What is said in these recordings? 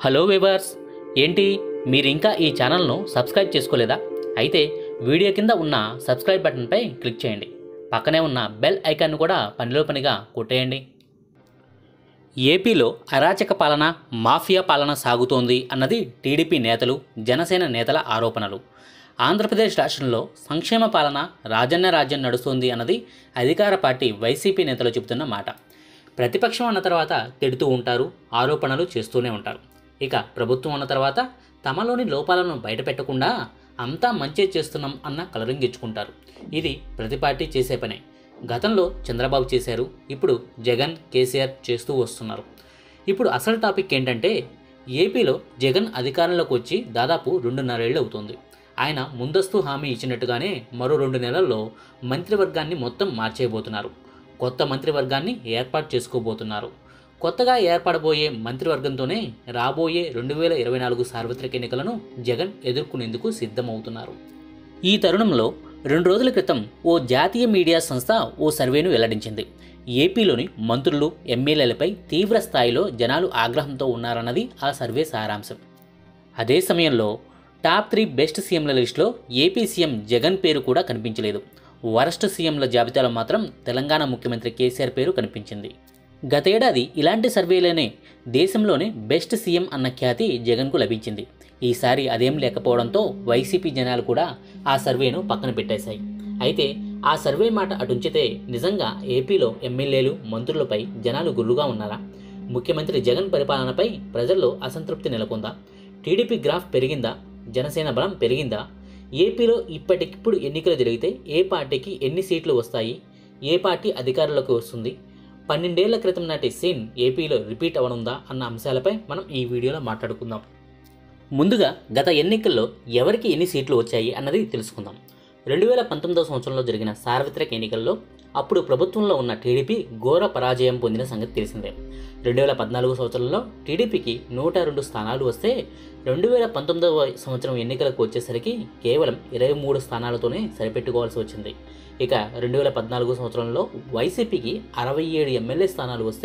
Hello viewers, ఏంటి మీరు ఇంకా ఈ ఛానల్ను సబ్స్క్రైబ్ చేసుకోలేదా? అయితే వీడియో కింద ఉన్న సబ్స్క్రైబ్ బటన్పై క్లిక్ చేయండి. పక్కనే ఉన్న బెల్ ఐకాన్ను కూడా పనిలో పనిగా కొట్టేయండి. ఏపీలో అరాచక పాలన, మాఫియా పాలన సాగుతోంది అన్నది టీడీపీ నేతలు, జనసేన నేతల ఆరోపణలు. ఆంధ్రప్రదేశ్ రాష్ట్రంలో సంక్షేమ పాలన, రాజన్న రాజ్యం నడుస్తోంది అన్నది అధికార పార్టీ వైసీపీ నేతలు చెబుతున్న మాట. ప్రతిపక్షం అన్న తర్వాత తిడుతూ ఉంటారు, ఆరోపణలు చేస్తూనే ఉంటారు. ఇక ప్రభుత్వం అన్న తర్వాత తమలోని లోపాలను బయటపెట్టకుండా అంతా మంచి చేస్తున్నాం అన్న కలరింగ్ ఇచ్చుకుంటారు. ఇది ప్రతి పార్టీ చేసే పనే. గతంలో చంద్రబాబు చేశారు, ఇప్పుడు జగన్, కేసీఆర్ చేస్తూ వస్తున్నారు. ఇప్పుడు అసలు టాపిక్ ఏంటంటే, ఏపీలో జగన్ అధికారంలోకి వచ్చి దాదాపు 2.5 ఏళ్ళు అవుతుంది. ఆయన ముందస్తు హామీ ఇచ్చినట్టుగానే మరో 2 నెలల్లో మంత్రివర్గాన్ని మొత్తం మార్చేయబోతున్నారు. కొత్త మంత్రివర్గాన్ని ఏర్పాటు చేసుకోబోతున్నారు. కొత్తగా ఏర్పడబోయే మంత్రివర్గంతోనే రాబోయే 2024 సార్వత్రిక ఎన్నికలను జగన్ ఎదుర్కొనేందుకు సిద్ధమవుతున్నారు. ఈ తరుణంలో 2 రోజుల క్రితం ఓ జాతీయ మీడియా సంస్థ ఓ సర్వేను వెల్లడించింది. ఏపీలోని మంత్రులు, ఎమ్మెల్యేలపై తీవ్ర స్థాయిలో జనాలు ఆగ్రహంతో ఉన్నారన్నది ఆ సర్వే సారాంశం. అదే సమయంలో టాప్ 3 బెస్ట్ సీఎంల లిస్టులో ఏపీ సీఎం జగన్ పేరు కూడా కనిపించలేదు. వరస్ట్ సీఎంల జాబితాలో మాత్రం తెలంగాణ ముఖ్యమంత్రి కేసీఆర్ పేరు కనిపించింది. గతేడాది ఇలాంటి సర్వేలోనే దేశంలోనే బెస్ట్ సీఎం అన్న ఖ్యాతి జగన్కు లభించింది. ఈసారి అదేం లేకపోవడంతో వైసీపీ జనాలు కూడా ఆ సర్వేను పక్కన పెట్టేశాయి. అయితే ఆ సర్వే మాట అటుంచితే నిజంగా ఏపీలో ఎమ్మెల్యేలు, మంత్రులపై జనాలు గుర్రుగా ఉన్నారా? ముఖ్యమంత్రి జగన్ పరిపాలనపై ప్రజల్లో అసంతృప్తి నెలకొందా? టీడీపీ గ్రాఫ్ పెరిగిందా? జనసేన బలం పెరిగిందా? ఏపీలో ఇప్పటికిప్పుడు ఎన్నికలు జరిగితే ఏ పార్టీకి ఎన్ని సీట్లు వస్తాయి? ఏ పార్టీ అధికారంలోకి వస్తుంది? 12 ఏళ్ల క్రితం నాటి సీన్ ఏపీలో రిపీట్ అవనుందా అన్న అంశాలపై మనం ఈ వీడియోలో మాట్లాడుకుందాం. ముందుగా గత ఎన్నికల్లో ఎవరికి ఎన్ని సీట్లు వచ్చాయి అన్నది తెలుసుకుందాం. 2019 సంవత్సరంలో జరిగిన సార్వత్రిక ఎన్నికల్లో అప్పుడు ప్రభుత్వంలో ఉన్న టీడీపీ ఘోర పరాజయం పొందిన సంగతి తెలిసిందే. 2014 సంవత్సరంలో టీడీపీకి 102 స్థానాలు వస్తే 2019 సంవత్సరం ఎన్నికలకు వచ్చేసరికి కేవలం 23 స్థానాలతోనే సరిపెట్టుకోవాల్సి వచ్చింది. ఇక 2014 సంవత్సరంలో వైసీపీకి 67 ఎమ్మెల్యే స్థానాలు వస్తే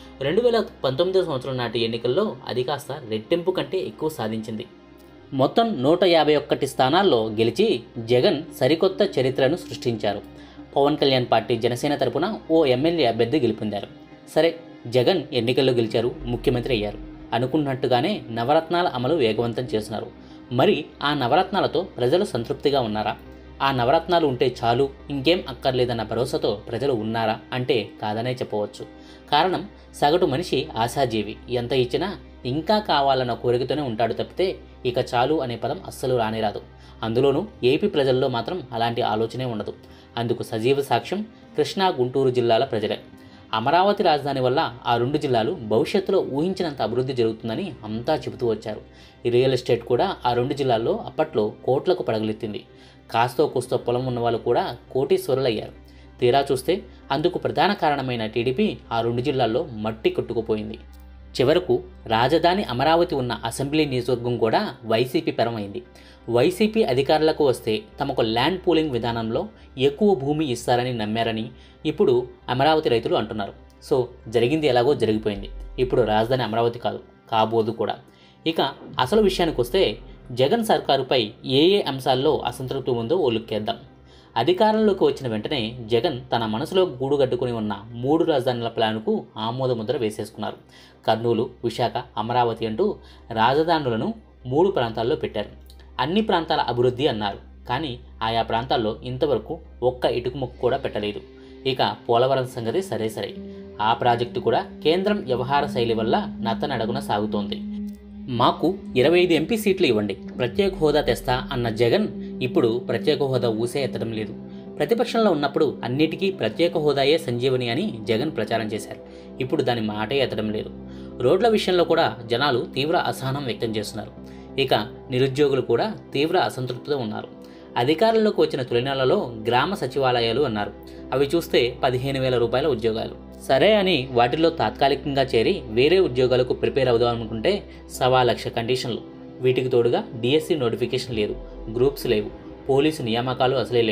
2019 సంవత్సరం నాటి ఎన్నికల్లో అది కాస్త రెట్టింపు కంటే ఎక్కువ సాధించింది. మొత్తం 151 స్థానాల్లో గెలిచి జగన్ సరికొత్త చరిత్రను సృష్టించారు. పవన్ కళ్యాణ్ పార్టీ జనసేన తరపున ఓ ఎమ్మెల్యే అభ్యర్థి గెలుపొందారు. సరే, జగన్ ఎన్నికల్లో గెలిచారు, ముఖ్యమంత్రి అయ్యారు. అనుకున్నట్టుగానే నవరత్నాల అమలు వేగవంతం చేస్తున్నారు. మరి ఆ నవరత్నాలతో ప్రజలు సంతృప్తిగా ఉన్నారా? ఆ నవరత్నాలు ఉంటే చాలు, ఇంకేం అక్కర్లేదన్న భరోసాతో ప్రజలు ఉన్నారా అంటే కాదనే చెప్పవచ్చు. కారణం, సగటు మనిషి ఆశాజీవి. ఎంత ఇచ్చినా ఇంకా కావాలన్న కోరికతోనే ఉంటాడు తప్పితే ఇక చాలు అనే పదం అస్సలు రానేరాదు. అందులోనూ ఏపీ ప్రజల్లో మాత్రం అలాంటి ఆలోచనే ఉండదు. అందుకు సజీవ సాక్ష్యం కృష్ణా, గుంటూరు జిల్లాల ప్రజలే. అమరావతి రాజధాని వల్ల ఆ 2 జిల్లాలు భవిష్యత్తులో ఊహించినంత అభివృద్ధి జరుగుతుందని అంతా చెబుతూ వచ్చారు. ఈ రియల్ ఎస్టేట్ కూడా ఆ 2 జిల్లాల్లో అప్పట్లో కోట్లకు పడగలెత్తింది. కాస్తో కూస్తో పొలం ఉన్న వాళ్ళు కూడా కోటీశ్వరులయ్యారు. తీరా చూస్తే అందుకు ప్రధాన కారణమైన టీడీపీ ఆ 2 జిల్లాల్లో మట్టి కొట్టుకుపోయింది. చివరకు రాజధాని అమరావతి ఉన్న అసెంబ్లీ నియోజకవర్గం కూడా వైసీపీ పరమైంది. వైసీపీ అధికారులకు వస్తే తమకు ల్యాండ్ పూలింగ్ విధానంలో ఎక్కువ భూమి ఇస్తారని నమ్మారని ఇప్పుడు అమరావతి రైతులు అంటున్నారు. సో జరిగింది ఎలాగో జరిగిపోయింది. ఇప్పుడు రాజధాని అమరావతి కాదు, కాబోదు కూడా. ఇక అసలు విషయానికి వస్తే జగన్ సర్కారుపై ఏ అంశాల్లో అసంతృప్తి ఉందో ఓ లుక్కేద్దాం. అధికారంలోకి వచ్చిన వెంటనే జగన్ తన మనసులో గూడుగట్టుకుని ఉన్న 3 రాజధానుల ప్లాన్కు ఆమోదముద్ర వేసేసుకున్నారు. కర్నూలు, విశాఖ, అమరావతి అంటూ రాజధానులను 3 ప్రాంతాల్లో పెట్టారు. అన్ని ప్రాంతాల అభివృద్ధి అన్నారు. కానీ ఆయా ప్రాంతాల్లో ఇంతవరకు ఒక్క ఇటుక ముక్క కూడా పెట్టలేదు. ఇక పోలవరం సంగతి సరే, ఆ ప్రాజెక్టు కూడా కేంద్రం వ్యవహార శైలి వల్ల నత్తనడగున సాగుతోంది. మాకు 25 ఎంపీ సీట్లు ఇవ్వండి, ప్రత్యేక హోదా తెస్తా అన్న జగన్ ఇప్పుడు ప్రత్యేక హోదా ఊసే ఎత్తడం లేదు. ప్రతిపక్షంలో ఉన్నప్పుడు అన్నిటికీ ప్రత్యేక హోదాయే సంజీవని అని జగన్ ప్రచారం చేశారు. ఇప్పుడు దాని మాటే ఎత్తడం లేదు. రోడ్ల విషయంలో కూడా జనాలు తీవ్ర అసహనం వ్యక్తం చేస్తున్నారు. ఇక నిరుద్యోగులు కూడా తీవ్ర అసంతృప్తితో ఉన్నారు. అధికారంలోకి వచ్చిన తొలినాళ్లలో గ్రామ సచివాలయాలు అన్నారు. అవి చూస్తే 15,000 రూపాయల ఉద్యోగాలు. సరే అని వాటిల్లో తాత్కాలికంగా చేరి వేరే ఉద్యోగాలకు ప్రిపేర్ అవుదామనుకుంటే 1,00,000 కండిషన్లు. వీటికి తోడుగా డిఎస్సి నోటిఫికేషన్ లేదు, గ్రూప్స్ లేవు, పోలీసు నియామకాలు అసలే లేవు.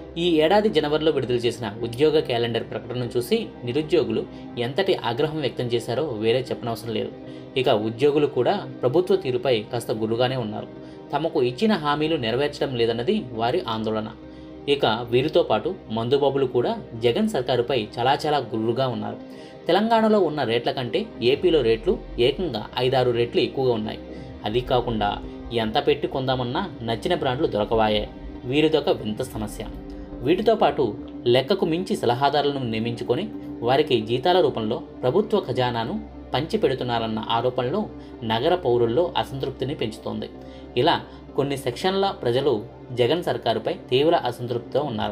ఈ ఏడాది జనవరిలో విడుదల చేసిన ఉద్యోగ క్యాలెండర్ ప్రకటనను చూసి నిరుద్యోగులు ఎంతటి ఆగ్రహం వ్యక్తం చేశారో వేరే చెప్పనవసరం లేదు. ఇక ఉద్యోగులు కూడా ప్రభుత్వ తీరుపై కాస్త గుర్రుగానే ఉన్నారు. తమకు ఇచ్చిన హామీలు నెరవేర్చడం లేదన్నది వారి ఆందోళన. ఇక వీరితో పాటు మందుబాబులు కూడా జగన్ సర్కారుపై చాలా గుర్రుగా ఉన్నారు. తెలంగాణలో ఉన్న రేట్ల కంటే ఏపీలో రేట్లు ఏకంగా 5-6 రెట్లు ఎక్కువగా ఉన్నాయి. అది కాకుండా ఎంత పెట్టి కొందామన్నా నచ్చిన బ్రాండ్లు దొరకవాయే. వీరిదొక వింత సమస్య. వీటితో పాటు లెక్కకు మించి సలహాదారులను నియమించుకొని వారికి జీతాల రూపంలో ప్రభుత్వ ఖజానాను పంచిపెడుతున్నారన్న ఆరోపణలు నగర పౌరుల్లో అసంతృప్తిని పెంచుతోంది. ఇలా కొన్ని సెక్షన్ల ప్రజలు జగన్ సర్కారుపై తీవ్ర అసంతృప్తితో ఉన్నారు.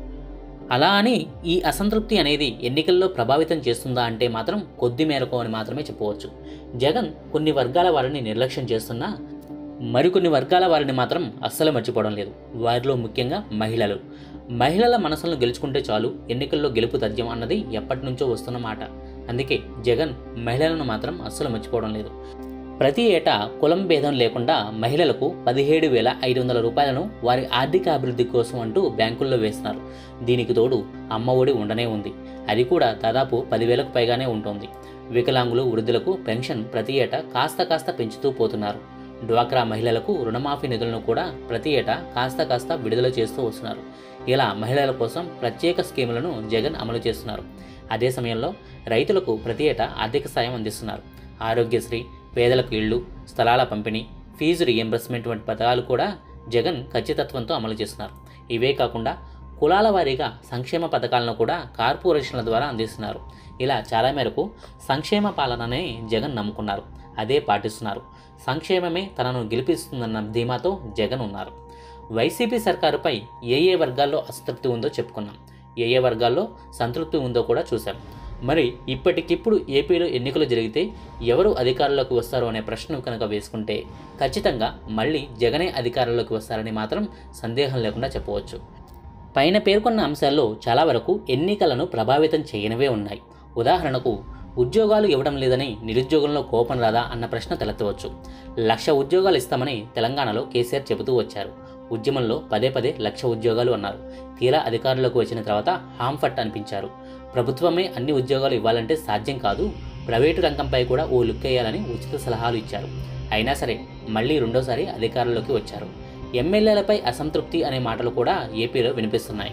అలా అని ఈ అసంతృప్తి అనేది ఎన్నికల్లో ప్రభావితం చేస్తుందా అంటే మాత్రం కొద్ది మేరకు అని మాత్రమే చెప్పవచ్చు. జగన్ కొన్ని వర్గాల వారిని నిర్లక్ష్యం చేస్తున్నా మరికొన్ని వర్గాల వారిని మాత్రం అస్సలు మర్చిపోవడం లేదు. వారిలో ముఖ్యంగా మహిళల మనసులను గెలుచుకుంటే చాలు, ఎన్నికల్లో గెలుపు తథ్యం అన్నది ఎప్పటి నుంచో వస్తున్న మాట. అందుకే జగన్ మహిళలను మాత్రం అస్సలు మర్చిపోవడం లేదు. ప్రతి ఏటా కులం భేదం లేకుండా మహిళలకు 17,500 రూపాయలను వారి ఆర్థిక అభివృద్ధి కోసం అంటూ బ్యాంకుల్లో వేస్తున్నారు. దీనికి తోడు అమ్మ ఒడి ఉండనే ఉంది. అది కూడా దాదాపు 10,000కు పైగానే ఉంటుంది. వికలాంగులు, వృద్ధులకు పెన్షన్ ప్రతి ఏటా కాస్త పెంచుతూ పోతున్నారు. డ్వాక్రా మహిళలకు రుణమాఫీ నిధులను కూడా ప్రతి ఏటా కాస్త విడుదల చేస్తూ వస్తున్నారు. ఇలా మహిళల కోసం ప్రత్యేక స్కీములను జగన్ అమలు చేస్తున్నారు. అదే సమయంలో రైతులకు ప్రతి ఏటా ఆర్థిక సాయం అందిస్తున్నారు. ఆరోగ్యశ్రీ, పేదలకు ఇళ్లు, స్థలాల పంపిణీ, ఫీజు రీఎంబర్స్మెంట్ వంటి పథకాలు కూడా జగన్ ఖచ్చితత్వంతో అమలు చేస్తున్నారు. ఇవే కాకుండా కులాల వారీగా సంక్షేమ పథకాలను కూడా కార్పొరేషన్ల ద్వారా అందిస్తున్నారు. ఇలా చాలా మేరకు సంక్షేమ పాలననే జగన్ నమ్ముకున్నారు. అదే పాటిస్తున్నారు. సంక్షేమమే తనను గెలిపిస్తుందన్న ధీమాతో జగన్ ఉన్నారు. వైసీపీ సర్కారుపై ఏ వర్గాల్లో అసంతృప్తి ఉందో చెప్పుకున్నాం. ఏ వర్గాల్లో సంతృప్తి ఉందో కూడా చూశాం. మరి ఇప్పటికిప్పుడు ఏపీలో ఎన్నికలు జరిగితే ఎవరు అధికారంలోకి వస్తారో అనే ప్రశ్న కనుక వేసుకుంటే ఖచ్చితంగా మళ్ళీ జగనే అధికారంలోకి వస్తారని మాత్రం సందేహం లేకుండా చెప్పవచ్చు. పైన పేర్కొన్న అంశాల్లో చాలా వరకు ఎన్నికలను ప్రభావితం చేయనివే ఉన్నాయి. ఉదాహరణకు ఉద్యోగాలు ఇవ్వడం లేదని నిరుద్యోగుల్లో కోపం రాదా అన్న ప్రశ్న తలెత్తవచ్చు. 1,00,000 ఉద్యోగాలు ఇస్తామని తెలంగాణలో కేసీఆర్ చెబుతూ వచ్చారు. ఉద్యమంలో పదే 1,00,000 ఉద్యోగాలు అన్నారు. తీరా అధికారంలోకి వచ్చిన తర్వాత హాంఫట్ అనిపించారు. ప్రభుత్వమే అన్ని ఉద్యోగాలు ఇవ్వాలంటే సాధ్యం కాదు, ప్రైవేటు రంగంపై కూడా ఓ లుక్ వేయాలని ఉచిత సలహాలు ఇచ్చారు. అయినా సరే మళ్ళీ రెండోసారి అధికారంలోకి వచ్చారు. ఎమ్మెల్యేలపై అసంతృప్తి అనే మాటలు కూడా ఏపీలో వినిపిస్తున్నాయి.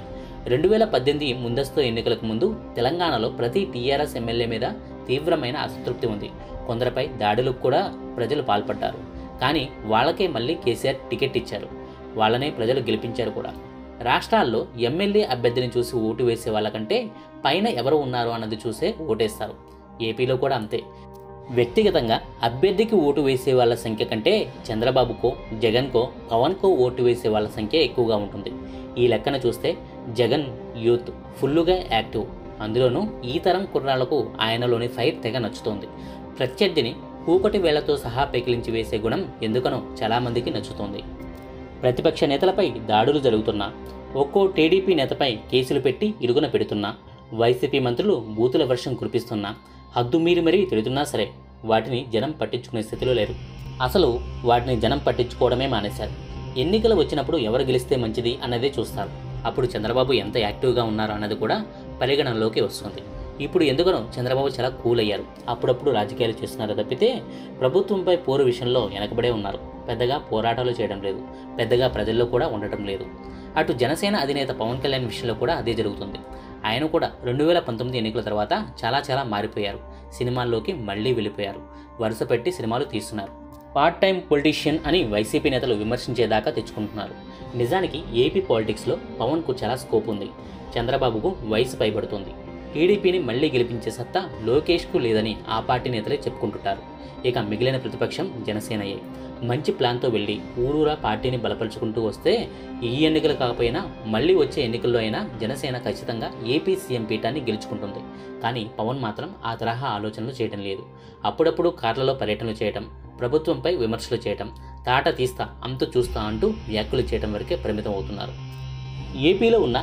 2018 ముందస్తు ఎన్నికలకు ముందు తెలంగాణలో ప్రతి టీఆర్ఎస్ ఎమ్మెల్యే మీద తీవ్రమైన అసంతృప్తి ఉంది. కొందరిపై దాడులకు కూడా ప్రజలు పాల్పడ్డారు. కానీ వాళ్ళకే మళ్ళీ కేసీఆర్ టికెట్ ఇచ్చారు. వాళ్ళనే ప్రజలు గెలిపించారు కూడా. రాష్ట్రాల్లో ఎమ్మెల్యే అభ్యర్థిని చూసి ఓటు వేసే వాళ్ళకంటే పైన ఎవరు ఉన్నారు అన్నది చూసే ఓటేస్తారు. ఏపీలో కూడా అంతే. వ్యక్తిగతంగా అభ్యర్థికి ఓటు వేసే వాళ్ళ సంఖ్య కంటే చంద్రబాబుకో, జగన్కో, పవన్కో ఓటు వేసే వాళ్ళ సంఖ్య ఎక్కువగా ఉంటుంది. ఈ లెక్కన చూస్తే జగన్ యూత్ ఫుల్లుగా యాక్టివ్. అందులోనూ ఈ తరం కుర్రాళ్లకు ఆయనలోని ఫైర్ తెగ నచ్చుతోంది. ప్రత్యర్థిని కూకటి వేళ్లతో సహా పెకిలించి వేసే గుణం ఎందుకనో చాలామందికి నచ్చుతోంది. ప్రతిపక్ష నేతలపై దాడులు జరుగుతున్నా, ఒక్కో టీడీపీ నేతపై కేసులు పెట్టి ఇరుగున పెడుతున్నా, వైసీపీ మంత్రులు బూతుల వర్షం కురిపిస్తున్నా, హద్దు మీరి మరీ తిడుతున్నా సరే వాటిని జనం పట్టించుకునే స్థితిలో లేరు. అసలు వాటిని జనం పట్టించుకోవడమే మానేశారు. ఎన్నికలు వచ్చినప్పుడు ఎవరు గెలిస్తే మంచిది అన్నదే చూస్తారు. అప్పుడు చంద్రబాబు ఎంత యాక్టివ్గా ఉన్నారు అన్నది కూడా పరిగణనలోకి వస్తుంది. ఇప్పుడు ఎందుకనో చంద్రబాబు చాలా కూల్ అయ్యారు. అప్పుడప్పుడు రాజకీయాలు చేస్తున్నారు తప్పితే ప్రభుత్వంపై పోరు విషయంలో వెనకబడే ఉన్నారు. పెద్దగా పోరాటాలు చేయడం లేదు. పెద్దగా ప్రజల్లో కూడా ఉండటం లేదు. అటు జనసేన అధినేత పవన్ కళ్యాణ్ విషయంలో కూడా అదే జరుగుతుంది. ఆయన కూడా 2019 ఎన్నికల తర్వాత చాలా మారిపోయారు. సినిమాల్లోకి మళ్ళీ వెళ్ళిపోయారు. వరుస పెట్టి సినిమాలు తీస్తున్నారు. పార్ట్ టైం పొలిటీషియన్ అని వైసీపీ నేతలు విమర్శించేదాకా తెచ్చుకుంటున్నారు. నిజానికి ఏపీ పాలిటిక్స్లో పవన్కు చాలా స్కోప్ ఉంది. చంద్రబాబుకు వయసు పైబడుతుంది. టీడీపీని మళ్లీ గెలిపించే సత్తా లోకేష్కు లేదని ఆ పార్టీ నేతలే చెప్పుకుంటుంటారు. ఇక మిగిలిన ప్రతిపక్షం జనసేనయే. మంచి ప్లాన్తో వెళ్ళి ఊరూరా పార్టీని బలపరుచుకుంటూ వస్తే ఈ ఎన్నికలు కాకపోయినా మళ్ళీ వచ్చే ఎన్నికల్లో అయినా జనసేన ఖచ్చితంగా ఏపీ సీఎం పీఠాన్ని గెలుచుకుంటుంది. కానీ పవన్ మాత్రం ఆ తరహా ఆలోచనలు చేయడం లేదు. అప్పుడప్పుడు కార్లలో పర్యటనలు చేయటం, ప్రభుత్వంపై విమర్శలు చేయటం, తాట తీస్తా అంతు చూస్తా అంటూ వ్యాఖ్యలు చేయటం వరకే పరిమితం అవుతున్నారు. ఏపీలో ఉన్న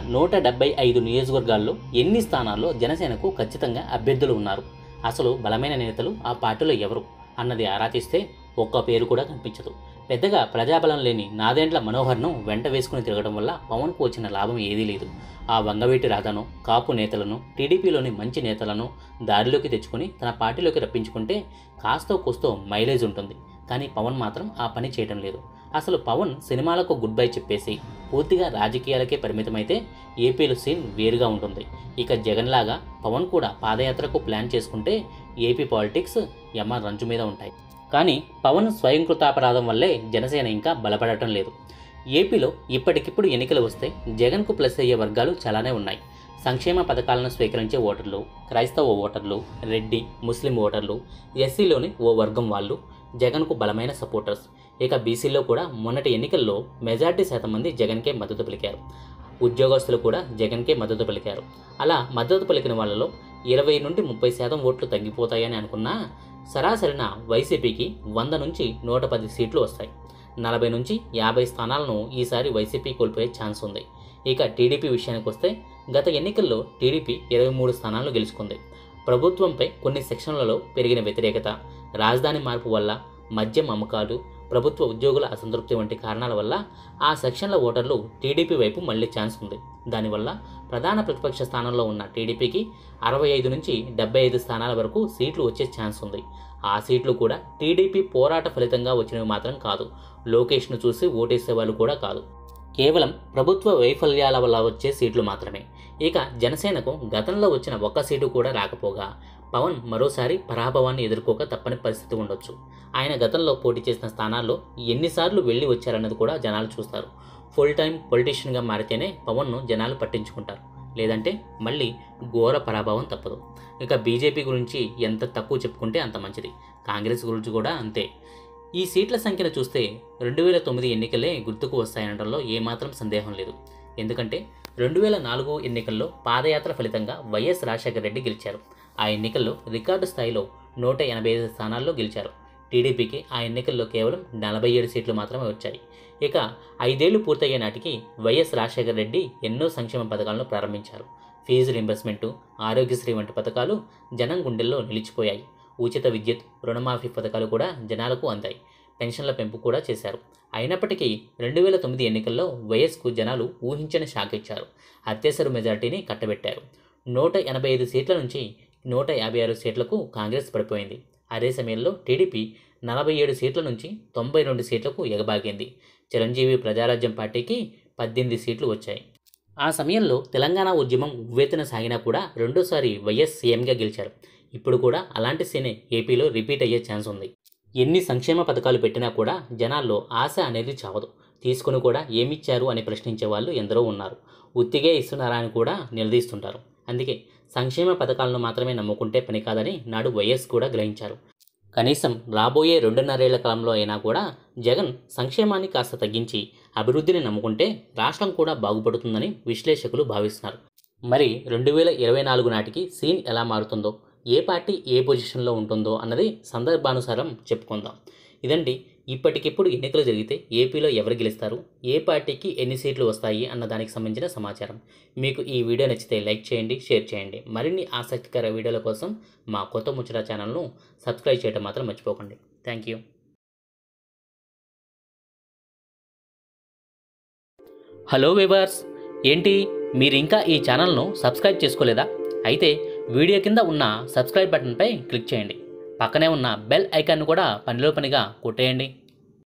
175 నియోజకవర్గాల్లో ఎన్ని స్థానాల్లో జనసేనకు ఖచ్చితంగా అభ్యర్థులు ఉన్నారు? అసలు బలమైన నేతలు ఆ పార్టీలో ఎవరు అన్నది ఆరా తీస్తే ఒక్క పేరు కూడా కనిపించదు. పెద్దగా ప్రజాబలం లేని నాదెండ్ల మనోహర్ను వెంట వేసుకుని తిరగడం వల్ల పవన్కు వచ్చిన లాభం ఏదీ లేదు. ఆ వంగవీటి రాధను, కాపు నేతలను, టీడీపీలోని మంచి నేతలను దారిలోకి తెచ్చుకొని తన పార్టీలోకి రప్పించుకుంటే కాస్తో కూస్తో మైలేజ్ ఉంటుంది. కానీ పవన్ మాత్రం ఆ పని చేయడం లేదు. అసలు పవన్ సినిమాలకు గుడ్ బై చెప్పేసి పూర్తిగా రాజకీయాలకే పరిమితమైతే ఏపీలో సీన్ వేరుగా ఉంటుంది. ఇక జగన్ లాగా పవన్ కూడా పాదయాత్రకు ప్లాన్ చేసుకుంటే ఏపీ పాలిటిక్స్ యమ రంజు మీద ఉంటాయి. కానీ పవన్ స్వయంకృతాపరాధం వల్లే జనసేన ఇంకా బలపడటం లేదు. ఏపీలో ఇప్పటికిప్పుడు ఎన్నికలు వస్తే జగన్కు ప్లస్ అయ్యే వర్గాలు చాలానే ఉన్నాయి. సంక్షేమ పథకాలను స్వీకరించే ఓటర్లు, క్రైస్తవ ఓటర్లు, రెడ్డి, ముస్లిం ఓటర్లు, ఎస్సీలోని ఓ వర్గం వాళ్ళు జగన్కు బలమైన సపోర్టర్స్. ఇక బీసీలో కూడా మొన్నటి ఎన్నికల్లో మెజార్టీ శాతం మంది జగన్కే మద్దతు పలికారు. ఉద్యోగస్తులు కూడా జగన్కే మద్దతు పలికారు. అలా మద్దతు పలికిన వాళ్ళలో 20 నుండి 30% ఓట్లు తగ్గిపోతాయని అనుకున్నా సరాసరిన వైసీపీకి 100 నుంచి 110 సీట్లు వస్తాయి. 40 నుంచి 50 స్థానాలను ఈసారి వైసీపీ కోల్పోయే ఛాన్స్ ఉంది. ఇక టీడీపీ విషయానికి వస్తే గత ఎన్నికల్లో టీడీపీ 23 స్థానాలు గెలుచుకుంది. ప్రభుత్వంపై కొన్ని సెక్షన్లలో పెరిగిన వ్యతిరేకత, రాజధాని మార్పు వల్ల, మద్యం అమ్మకాలు, ప్రభుత్వ ఉద్యోగుల అసంతృప్తి వంటి కారణాల వల్ల ఆ సెక్షన్ల ఓటర్లు టీడీపీ వైపు మళ్లే ఛాన్స్ ఉంది. దానివల్ల ప్రధాన ప్రతిపక్ష స్థానంలో ఉన్న టీడీపీకి 65 నుంచి 75 స్థానాల వరకు సీట్లు వచ్చే ఛాన్స్ ఉంది. ఆ సీట్లు కూడా టీడీపీ పోరాట ఫలితంగా వచ్చినవి మాత్రం కాదు. లోకేష్ను చూసి ఓటేసే వాళ్ళు కూడా కాదు. కేవలం ప్రభుత్వ వైఫల్యాల వల్ల వచ్చే సీట్లు మాత్రమే. ఇక జనసేనకు గతంలో వచ్చిన ఒక్క సీటు కూడా రాకపోగా పవన్ మరోసారి పరాభవాన్ని ఎదుర్కోక తప్పని పరిస్థితి ఉండొచ్చు. ఆయన గతంలో పోటీ చేసిన స్థానాల్లో ఎన్నిసార్లు వెళ్ళి వచ్చారన్నది కూడా జనాలు చూస్తారు. ఫుల్ టైం పొలిటీషియన్గా మారితేనే పవన్ను జనాలు పట్టించుకుంటారు. లేదంటే మళ్ళీ ఘోర పరాభవం తప్పదు. ఇక బీజేపీ గురించి ఎంత తక్కువ చెప్పుకుంటే అంత మంచిది. కాంగ్రెస్ గురించి కూడా అంతే. ఈ సీట్ల సంఖ్యను చూస్తే 2009 ఎన్నికలే గుర్తుకు వస్తాయనడంలో ఏమాత్రం సందేహం లేదు. ఎందుకంటే 2004 ఎన్నికల్లో పాదయాత్ర ఫలితంగా వైఎస్ రాజశేఖర రెడ్డి గెలిచారు. ఆ ఎన్నికల్లో రికార్డు స్థాయిలో 185 స్థానాల్లో గెలిచారు. టీడీపీకి ఆ ఎన్నికల్లో కేవలం 47 సీట్లు మాత్రమే వచ్చాయి. ఇక 5 ఏళ్లు పూర్తయ్యే నాటికి వైఎస్ రాజశేఖర రెడ్డి ఎన్నో సంక్షేమ పథకాలను ప్రారంభించారు. ఫీజు రింబర్స్మెంటు, ఆరోగ్యశ్రీ వంటి పథకాలు జనం గుండెల్లో నిలిచిపోయాయి. ఉచిత విద్యుత్, రుణమాఫీ పథకాలు కూడా జనాలకు అందాయి. పెన్షన్ల పెంపు కూడా చేశారు. అయినప్పటికీ 2009 ఎన్నికల్లో వైఎస్కు జనాలు ఊహించని షాక్ ఇచ్చారు. అత్యవసర మెజార్టీని కట్టబెట్టారు. 185 సీట్ల నుంచి 156 సీట్లకు కాంగ్రెస్ పడిపోయింది. అదే సమయంలో టీడీపీ 47 సీట్ల నుంచి 92 సీట్లకు ఎగబాగింది. చిరంజీవి ప్రజారాజ్యం పార్టీకి 18 సీట్లు వచ్చాయి. ఆ సమయంలో తెలంగాణ ఉద్యమం ఉవ్వెత్తున సాగినా కూడా రెండోసారి వైఎస్ సీఎంగా గెలిచారు. ఇప్పుడు కూడా అలాంటి సీనే ఏపీలో రిపీట్ అయ్యే ఛాన్స్ ఉంది. ఎన్ని సంక్షేమ పథకాలు పెట్టినా కూడా జనాల్లో ఆశ అనేది చావదు. తీసుకుని కూడా ఏమిచ్చారు అని ప్రశ్నించే వాళ్ళు ఎందరో ఉన్నారు. ఉత్తిగే ఇస్తున్నారా అని కూడా నిలదీస్తుంటారు. అందుకే సంక్షేమ పథకాలను మాత్రమే నమ్ముకుంటే పని కాదని నాడు వైఎస్ కూడా గ్రహించారు. కనీసం రాబోయే 2.5 ఏళ్ల కాలంలో అయినా కూడా జగన్ సంక్షేమాన్ని కాస్త తగ్గించి అభివృద్ధిని నమ్ముకుంటే రాష్ట్రం కూడా బాగుపడుతుందని విశ్లేషకులు భావిస్తున్నారు. మరి 2024 నాటికి సీన్ ఎలా మారుతుందో, ఏ పార్టీ ఏ పొజిషన్లో ఉంటుందో అన్నది సందర్భానుసారం చెప్పుకుందాం. ఇదండి ఇప్పటికిప్పుడు ఎన్నికలు జరిగితే ఏపీలో ఎవరు గెలుస్తారు, ఏ పార్టీకి ఎన్ని సీట్లు వస్తాయి అన్న దానికి సంబంధించిన సమాచారం. మీకు ఈ వీడియో నచ్చితే లైక్ చేయండి, షేర్ చేయండి. మరిన్ని ఆసక్తికర వీడియోల కోసం మా కొత్త ముచ్చట ఛానల్ను సబ్స్క్రైబ్ చేయడం మాత్రం మర్చిపోకండి. Thank you. హలో వ్యూవర్స్, ఏంటి మీరు ఇంకా ఈ ఛానల్ను సబ్స్క్రైబ్ చేసుకోలేదా? అయితే వీడియో కింద ఉన్న సబ్స్క్రైబ్ బటన్పై క్లిక్ చేయండి. పక్కనే ఉన్న బెల్ ఐకాన్ను కూడా పనిలో పనిగా కొట్టేయండి.